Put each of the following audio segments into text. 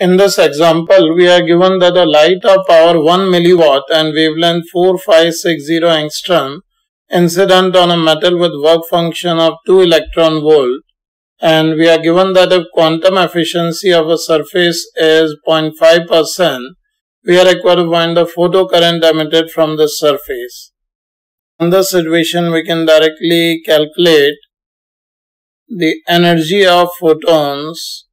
In this example, we are given that a light of power 1 milliwatt and wavelength 4560 angstrom incident on a metal with work function of 2 electron volt, and we are given that if quantum efficiency of a surface is 0.5%, we are required to find the photocurrent emitted from the surface. In this situation, we can directly calculate the energy of photons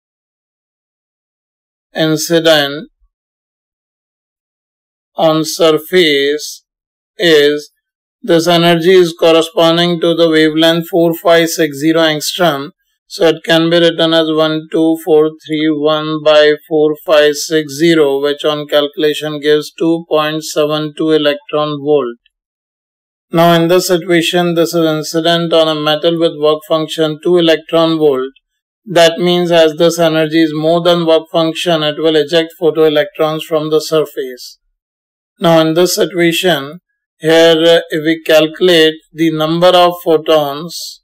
incident on surface is, this energy is corresponding to the wavelength 4560 angstrom. So it can be written as 12431 by 4560, which on calculation gives 2.72 electron volt. Now in this situation, this is incident on a metal with work function 2 electron volt. That means as this energy is more than work function, it will eject photoelectrons from the surface. Now in this situation, here if we calculate the number of photons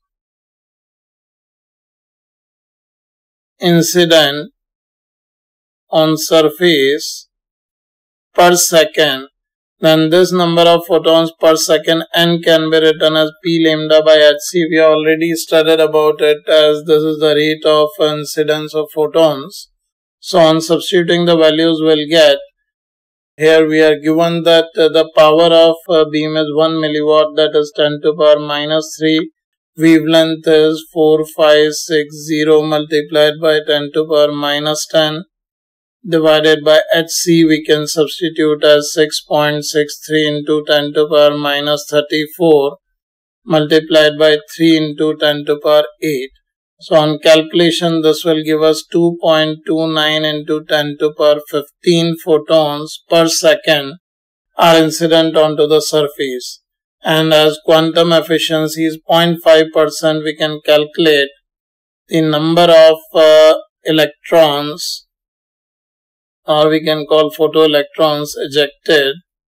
incident on surface per second, then this number of photons per second n can be written as P lambda by hc. We already studied about it, as this is the rate of incidence of photons. So on substituting the values, we'll get, here we are given that the power of beam is 1 milliwatt, that is 10 to the power minus 3. Wavelength is 4560 multiplied by 10 to the power minus 10. Divided by hc, we can substitute as 6.63 into 10 to the power minus 34 multiplied by 3 into 10 to the power 8. So on calculation, this will give us 2.29 into 10 to the power 15 photons per second are incident onto the surface. And as quantum efficiency is 0.5%, we can calculate the number of electrons, or we can call photoelectrons, ejected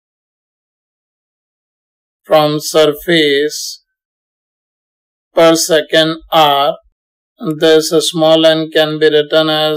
from surface per second are. This small n can be written as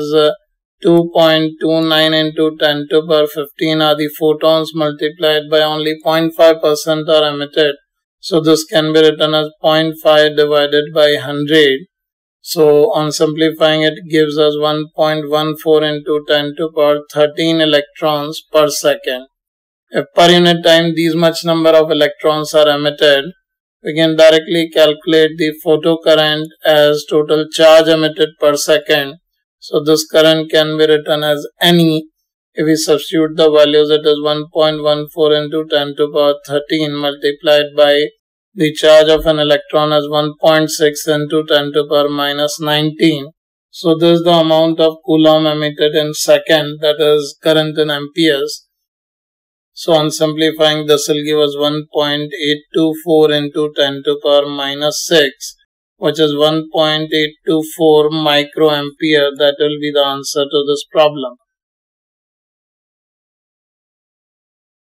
2.29 into 10 to the power 15 are the photons multiplied by only 0.5% are emitted. So this can be written as 0.5 divided by 100. So on simplifying, it gives us 1.14 into 10 to the power 13 electrons per second. If per unit time these much number of electrons are emitted, we can directly calculate the photocurrent as total charge emitted per second. So this current can be written as NE. If we substitute the values, it is 1.14 into 10 to the power 13 multiplied by the charge of an electron as 1.6 into 10 to the power minus 19. So this is the amount of coulomb emitted in second, that is current in amperes. So on simplifying, this will give us 1.824 into 10 to the power minus 6, which is 1.824 microampere. That will be the answer to this problem.